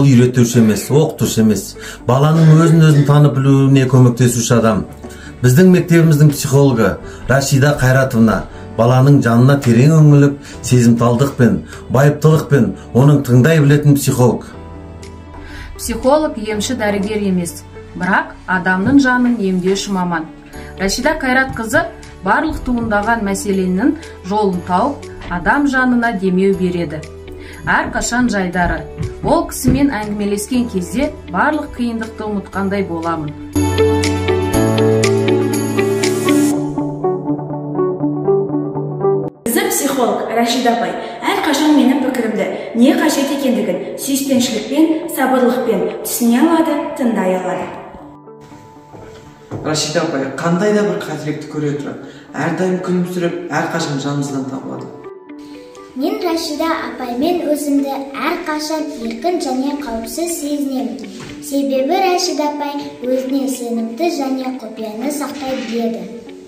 үйрөтүүчү эмес, окутуучу эмес, баланын өзүн таанып билүүнө көмөктөшүүчү адам. Биздин мектебимиздин психологу Рашида Кайратовна баланын жанына терең өңүлүп, сезимталдыкпен, байыптылыкпен онун тыңдай билетін психолог. Психолог емші дәрігер емес, бірақ адамның жанын емдеуші маман. Рашида Кайрат қызы барлық туындаған мәселенің жолын тауып, адам жанына демеу береді. Әр қашан жайдары. Ол кісімен әңгімелескен кезде барлық қиындықты ұмытқандай боламын. Психолог Рашида апай әрқашан менің пікірімді не қажет екендігін сүйіспеншілікпен, сабырлықпен түсіне алады, тыңдай алады. Рашида апай қандай да бір қателікті көре тұра, әрдайым күлімсіреп, әрқашан жанымыздан табылады. Мен Рашида апаймен өзімді әрқашан еркін және қауіпсіз сезінемін. Себебі Рашида апай өзіне сенімді және құпияны сақтай біледі.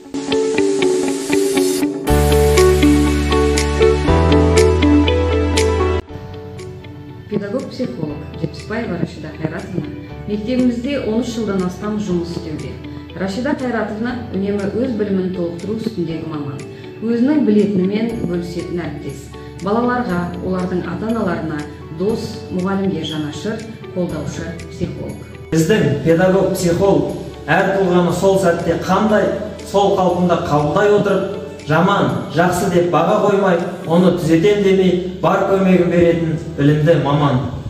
Педагог-психолог Жетпісбаева Рашида Кайратовна мектебімізде 13 жылдан астам жұмыс істеуде. Рашида Кайратовна үнемі өз білімін толықтыру үстіндегі маман. Өзінің білетінімен бөлісетін әріптес. Балаларға, олардың ата-аналарына, дос, мұғалімге жанашыр, қолдаушы психолог. Біздің педагог-психолог әр тұлғаны сол сәтте қандай, сол қалпында қабылдай отырып, жаман, жақсы деп баға қоймай, оны түзетем демей, бар көмегін беретін білімді маман.